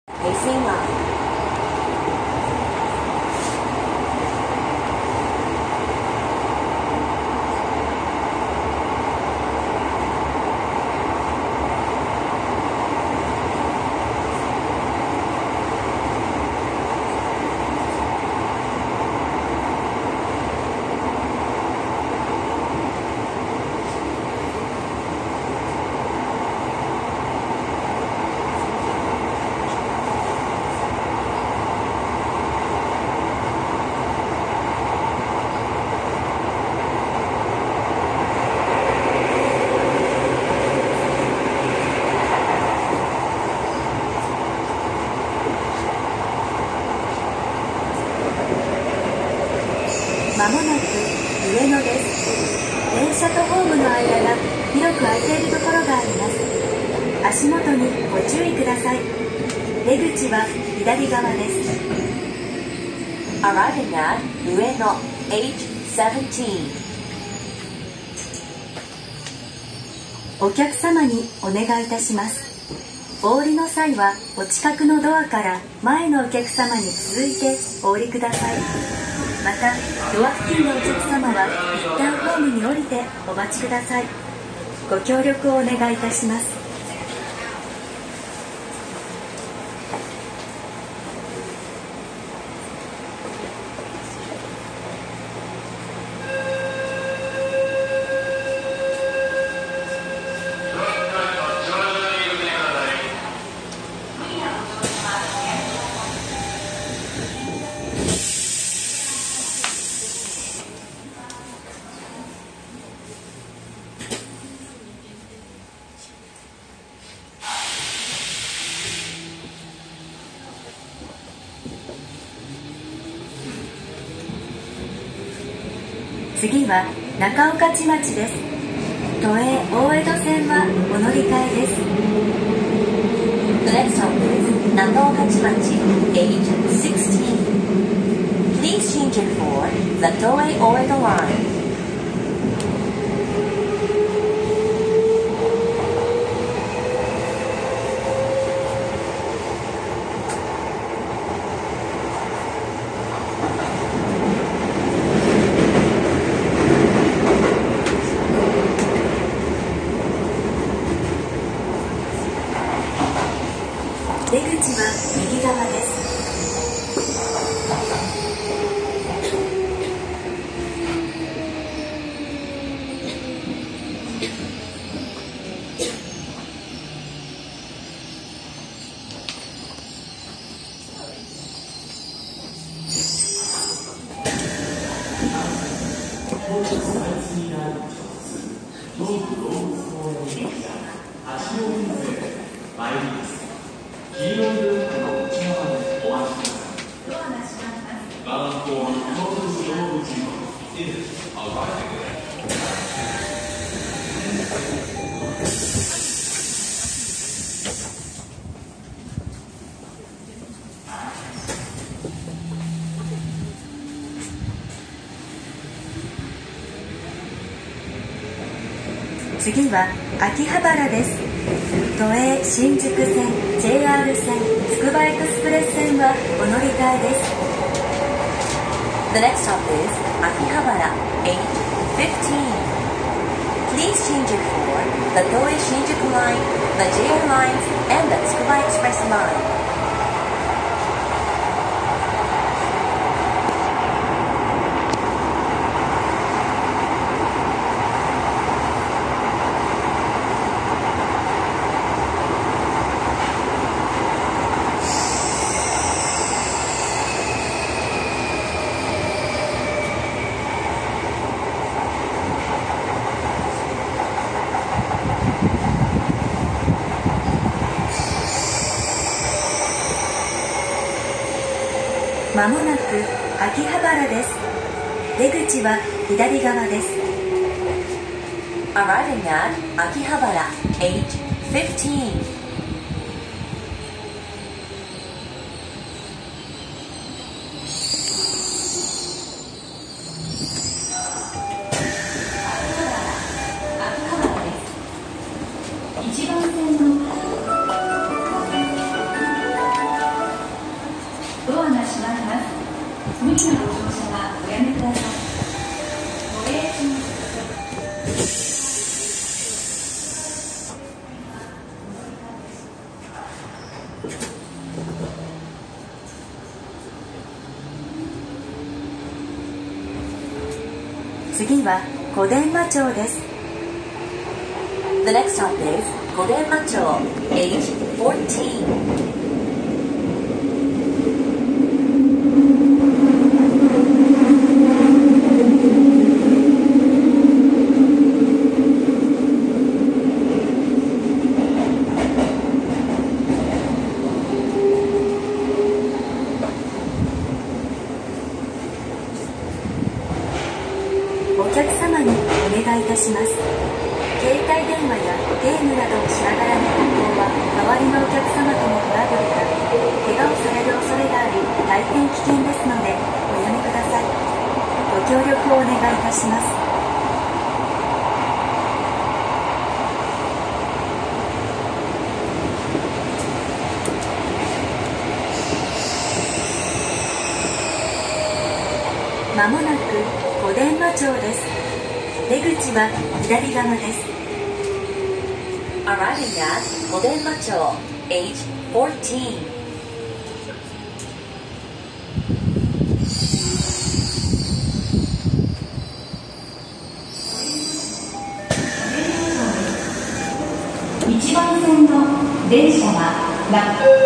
Facing left. まもなく上野です。電車とホームの間が広く空いているところがあります。足元にご注意ください。出口は左側です。 Arriving at 上野 H17。 お客様にお願いいたします。お降りの際はお近くのドアから前のお客様に続いてお降りください。またドア付近のお客様は一旦ホームに降りてお待ちください。ご協力をお願いいたします。次は中御徒町です。都営大江戸線はお乗り換えです。 The next stop is 中御徒町 H16. Please change it for the Toei Oedo line. 出口は右側です。次は秋葉原です。都営新宿線、JR 線、つくばエクスプレス線はお乗り換えです。 The next stop is 秋葉原 H15. Please change it for the Toei Shinjuku line, the JR lines, and the Tsukuba Express line. まもなく秋葉原です。出口は左側です。 Arriving at 秋葉原 H15. 1番線の無理なご乗車はおやめください。ご礼申告。次は小伝馬町です。 The next stop is Godenmacho, age 14. お客様にお願いいたします。携帯電話やゲームなどをしながらの旅行は周りのお客様とのトラブルや怪我をされる恐れがあり大変危険ですのでおやめください。ご協力をお願いいたします。まもなく小伝馬町です。出口は左側です。 Arriving at Godenmacho, age 14. 1番線の電車は